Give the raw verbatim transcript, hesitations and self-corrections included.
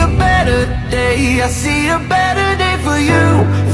a better day, I see a better day for you.